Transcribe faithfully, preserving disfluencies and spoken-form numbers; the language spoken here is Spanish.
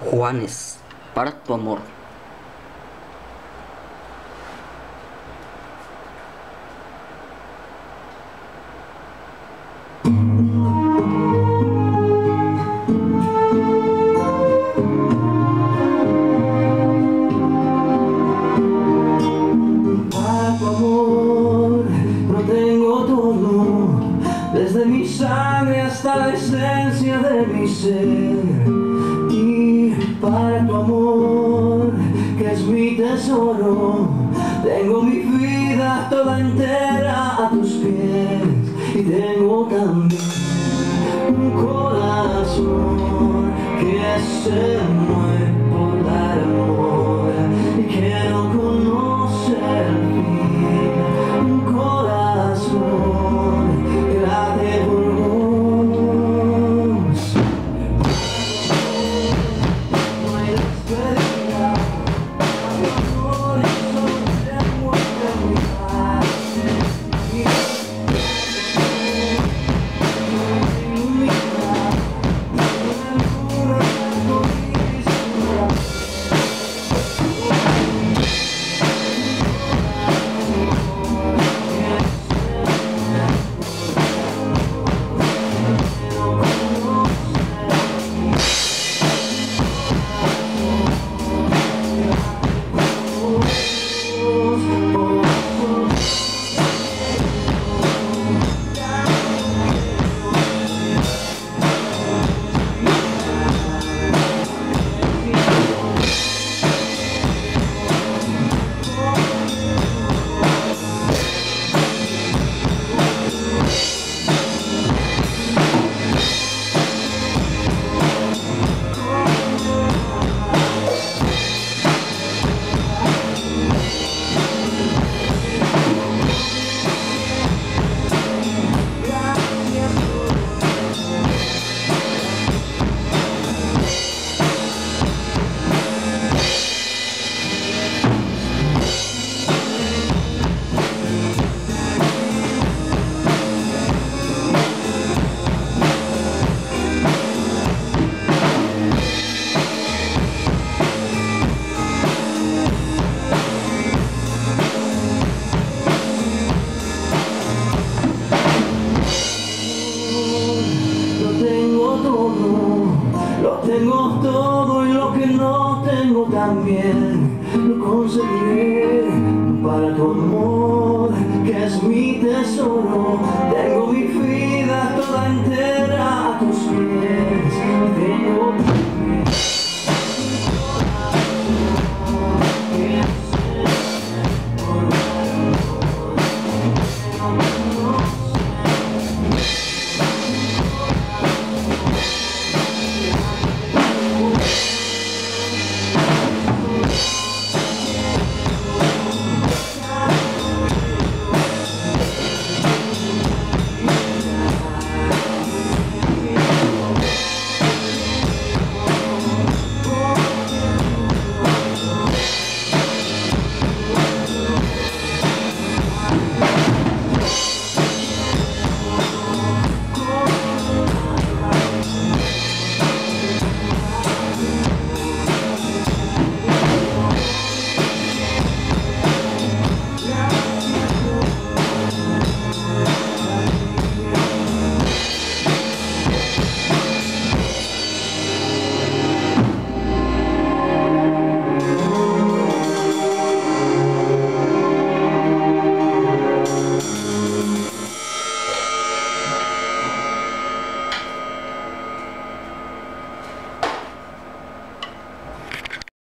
Juanes, para tu amor. Para tu amor no tengo todo, desde mi sangre hasta la esencia de mi ser. Y para tu amor, que es mi tesoro, tengo mi vida toda entera a tus pies. Y tengo también un corazón que se mueve por dar amor y que no conoce el fin. Un corazón que late por vos. No hay despedida, mi amor, y solo tengo eternidad. Lo tengo todo y lo que no tengo también lo conseguiré. Para tu amor, que es mi tesoro,